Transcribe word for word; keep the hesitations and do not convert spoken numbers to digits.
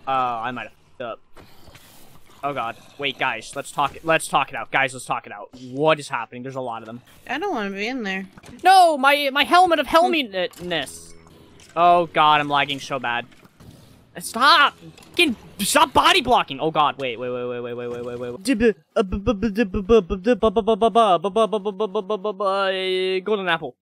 Uh, I might have fucked up. Oh god. Wait, guys. Let's talk it. Let's talk it out. Guys, let's talk it out. What is happening? There's a lot of them. I don't want to be in there. No! My my helmet of helmetness. Oh god, I'm lagging so bad. Stop! Fucking stop body blocking! Oh god, wait, wait, wait, wait, wait, wait, wait, wait, wait. Golden apple.